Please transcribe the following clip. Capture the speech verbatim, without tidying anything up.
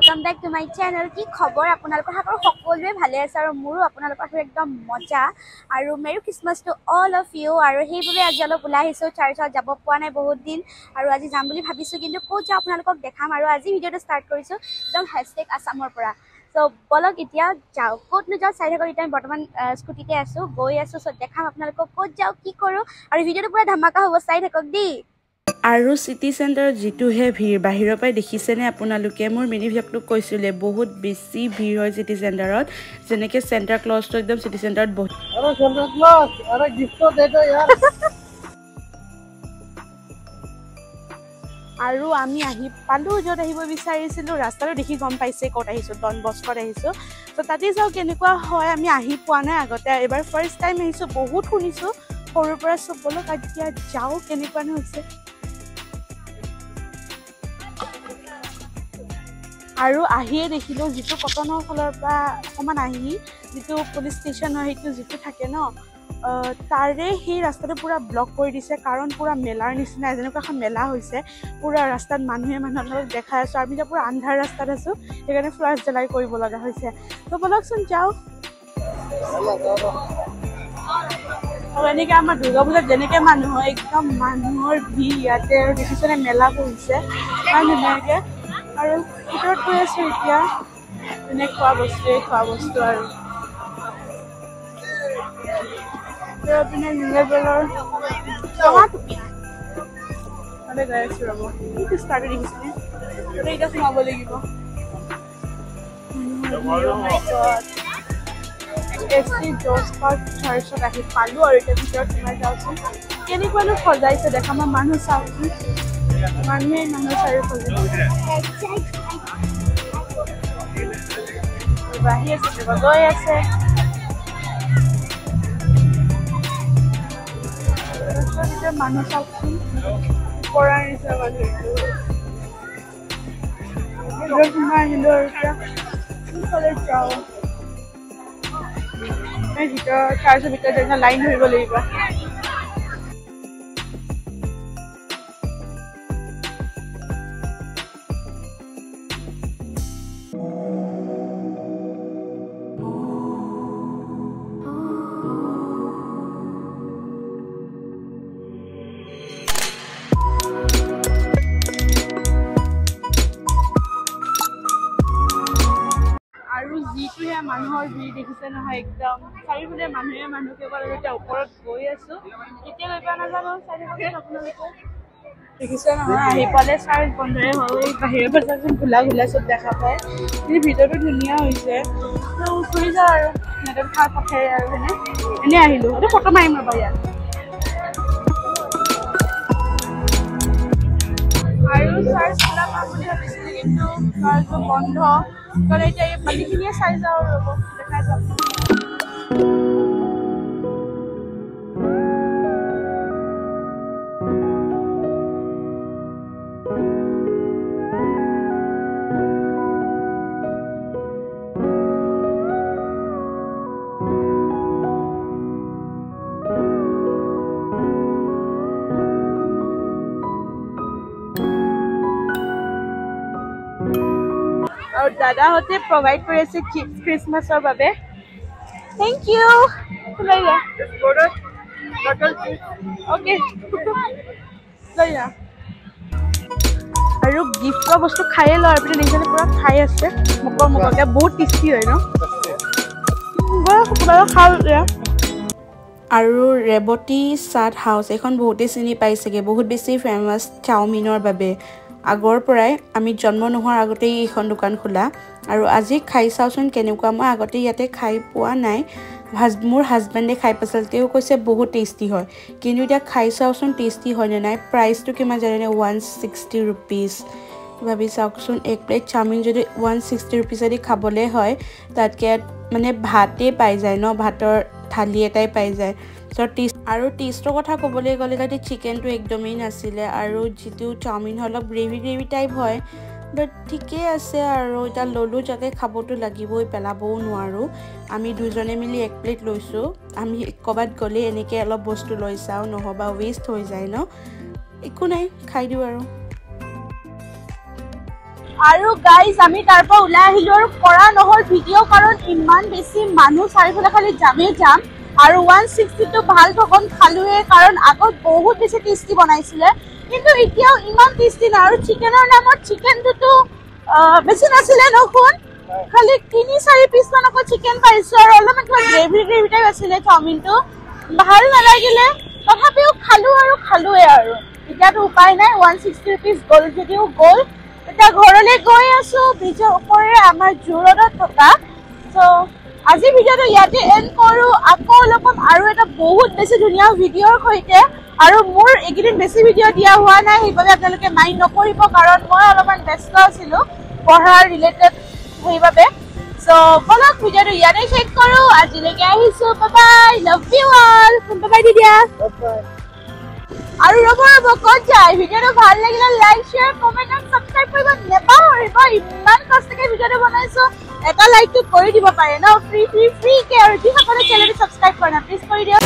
welcome back to my channel. কি খবৰ আপোনালোকৰ হাতৰ সকলোৱে ভালে আছে আৰু মোৰো আপোনালোকৰ হাতৰ একদম মজা আৰু merry Christmas to all of you আৰু হেইবুলে আজি অলপ ওলাই আহিছো চাৰ্চত যাব পোৱা নাই বহুত দিন আৰু আজি যাম বুলি ভাবিছো কিন্তু ক'ত যা আপোনালোকক দেখাম আৰু আজি ভিডিওটো ষ্টাৰ্ট কৰিছো একদম হ্যাশটেগ আসামৰ পৰা সো বলক এতিয়া যাও ক'ত ন যাও চাই থাকক এতিয়া আমি বৰ্তমান স্কুটিতে আছো গৈ আছো সো দেখাম আপোনালোকক ক'ত যাও কি কৰো আৰু ভিডিওটো পুৰা ধমাকা হ'ব চাই থাকক দি আৰু সিটি সেন্টাৰত যেটো হে ভিৰ বাহিৰৰ পৰাই দেখিছেনে আপোনালোকে মোৰ মিনি ভিডিঅ'টো কৈছিলে বহুত বেছি ভিৰ হয় সিটি সেন্টাৰত যেনেকে সেন্টাৰ ক্লজটো একদম সিটি সেন্টাৰত বহুত আরে সেন্টার ক্লজ আরে গিফট দে দে यार আৰু আমি আহি পালো যত আহিব বিচাৰিছিলো ৰাস্তাটো দেখি গম পাইছে ক'ত আহিছো ডন বস্কত আহিছো তো তাতে যাও কেনেকুৱা হয় আমি আহি পোৱা নাই আগতে এবাৰ ফাৰ্স্ট টাইম আহিছো বহুত শুনিছো সৰুৰ পৰা সব বলক এতিয়া যাও কেনেকুৱা হৈছে আৰু আহিয়ে দেখিলো যেটো কটনৰ ফলৰ পৰা অকমান আহি যেটো পুলিচ ষ্টেচন হয় হেতু যেটো থাকে ন তাৰে হি ৰাস্তাটো পুৰা ব্লক কৰি দিছে কাৰণ পুৰা মেলাৰ নিচিনা যেনেকুৱা এখন মেলা হৈছে পুৰা ৰাস্তাত মানুহে মানুহক দেখাই আছে আমি যে পুৰা আন্ধাৰ ৰাস্তাত আছো সেইকাৰণে ফ্লাছ জ্বলাই কৰিব লগা হৈছে তো বলকচোন যাও এনেকৈ আমাৰ দুৰ্গা পূজাত যেনেকৈ মানুহ হয় একদম মানুহৰ ভিৰ ইয়াতে আৰু দেখিছেনে মেলা বহিছে ইমান ধুনীয়াকৈ আৰু ভিতৰত গৈ আছো এতিয়া এনে খোৱা বস্তুৱে খোৱা বস্তু আৰু পিনে লেবেলৰ টমাটুপিয়া মানে গৈ আছো ৰ'ব কি ষ্টাৰ্ট দেখিছেনে এতিয়া সোমাব লাগিব এচি জৰ্জপাৰ্ক চাৰ্চত আহি পালোঁ আৰু এতিয়া ভিতৰত সোমাই যাওঁচোন কেনেকুৱানো সজাইছে দেখা মই মানুহ চাওঁচোন মানুহে মানুহ চাৰিওফালে বাঢ়ি আছে গৈ আছে মানুহ চাওঁচোন পৰা নিচিনা মানুহ সোমাই আহিলোঁ আৰু এতিয়া কোনফালে যাওঁ ভিতৰত চাৰ্চৰ ভিতৰত এটা লাইন ধৰিব লাগিব যিটোহে মানুহৰ ভিৰ দেখিছে নহয় একদম চাৰিওফালে মানুহে মানুহ কেৱল এতিয়া ওপৰত গৈ আছো কেতিয়া গৈ পোৱা নাজানো চাই থাকক আপোনালোকে দেখিছে নহয় আহি পালে চাৰ্জ বন্ধৰে হ'ল বাহিৰৰ পৰা চাচোন খোলা খোলা চব দেখা পায় কিন্তু ভিতৰটো ধুনীয়া হৈছে ঘূৰি যাওঁ আৰু সিহঁতৰ খাৰ পঠাই আৰু এনে এনে আহিলোঁ এইটো ফটো মাৰিম ৰ'বা ইয়াত আৰু চাৰ্জ খোলা পাম বুলি ভাবিছিলোঁ কিন্তু চাৰ্জটো বন্ধ কাৰণ এতিয়া এই বাকীখিনিয়ে চাই যাওঁ ৰ'ব দেখাই যাওঁ আৰু দাদাহঁতে প্ৰভাইড কৰি আছে ক্ৰিছমাছৰ বাবে থেংক ইউ অ'কে লৈ যা আৰু গিফ্ট কৰা বস্তু খায়ে লওঁ আৰু পিনে দেখিছেনে পুৰা খাই আছে মোকৰ মোককে বহুত টেষ্টি হয় ন খাওঁ আৰু ৰেৱতী চাট হাউচ এইখন বহুতেই চিনি পাইছেগৈ বহুত বেছি ফেমাছ চাওমিনৰ বাবে আগৰ পৰাই আমি জন্ম নোহোৱাৰ আগতেই এইখন দোকান খোলা আৰু আজি খাই চাওঁচোন কেনেকুৱা মই আগতে ইয়াতে খাই পোৱা নাই মোৰ হাজবেণ্ডে খাই পাইছিল তেওঁ কৈছে বহুত টেষ্টি হয় কিন্তু এতিয়া খাই চাওঁচোন টেষ্টি হয়নে নাই প্ৰাইচটো কিমান জানেনে ওৱান ছিক্সটি ৰুপিজ ভাবি চাওকচোন এক প্লেট চাওমিন যদি ওৱান ছিক্সটি ৰুপিজেদি খাবলৈ হয় তাতকৈ মানে ভাতেই পাই যায় ন ভাতৰ থালি এটাই পাই যায় চ' টেষ্ট আৰু টেষ্টৰ কথা ক'বলৈ গ'লে তাতে চিকেনটো একদমেই নাছিলে আৰু যিটো চাওমিন হয় অলপ গ্ৰেভি গ্ৰেভি টাইপ হয় বাট ঠিকেই আছে আৰু এতিয়া ল'লোঁ যাতে খাবতো লাগিবই পেলাবও নোৱাৰোঁ আমি দুজনে মিলি এক প্লেট লৈছোঁ আমি ক'ৰবাত গ'লে এনেকৈ অলপ বস্তু লৈ চাওঁ নহ'বা ৱেষ্ট হৈ যায় ন একো নাই খাই দিওঁ আৰু আৰু গাইজ আমি তাৰ পৰা ওলাই আহিলো আৰু কৰা নহ'ল ভিডিঅ' কাৰণ ইমান বেছি মানুহ চাৰিওফালে খালি জামেই যাম আৰু ওৱান ছিক্সটিটো ভাল ঠগন খালোৱে কাৰণ আগত বহুত বেছি টেষ্টি বনাইছিলে কিন্তু এতিয়াও ইমান টেষ্টি নাই আৰু চিকেনৰ নামত চিকেনটোতো বেছি নাছিলে নখোন খালি তিনি চাৰি পিচমান আকৌ চিকেন পাইছোঁ আৰু অলপমান কিবা গ্ৰেভি গ্ৰেভি টাইপ আছিলে চাওমিনটো ভাল নালাগিলে তথাপিও খালোঁ আৰু খালোৱে আৰু এতিয়াতো উপায় নাই ওৱান ছিক্সটি ৰুপিজ গ'ল যদিও গ'ল এতিয়া ঘৰলৈ গৈ আছোঁ ব্ৰিজৰ ওপৰেৰে আমাৰ জোৰডত থকা চ' আজি ভিডিঅ'টো ইয়াতে এণ্ড কৰোঁ আকৌ অলপমান আৰু এটা বহুত বেছি ধুনীয়া ভিডিঅ'ৰ সৈতে আৰু মোৰ এইকেইদিন বেছি ভিডিঅ' দিয়া হোৱা নাই সেইবাবে আপোনালোকে মাইণ্ড নকৰিব কাৰণ মই অলপমান ব্যস্ত আছিলোঁ পঢ়াৰ ৰিলেটেড সেইবাবে চ' বলক ভিডিঅ'টো ইয়াতে শেষ কৰোঁ আজিলৈকে আহিছোঁ বাই love you all by the দিয়া আৰু ৰ'ব ৰ'ব ক'ত যায় ভিডিঅ'টো ভাল লাগিলে লাইক শ্বেয়াৰ কমেণ্ট আৰু ছাবস্ক্ৰাইব কৰিব নেপাহৰিব ইমান কষ্টকৈ ভিডিঅ'টো বনাইছোঁ এটা লাইকটো কৰি দিব পাৰে ন ফ্ৰী ফ্ৰী ফ্ৰীকৈ আৰু যিসকলে চেনেলটো ছাবস্ক্ৰাইব কৰা নাই প্লিজ কৰি দিয়ক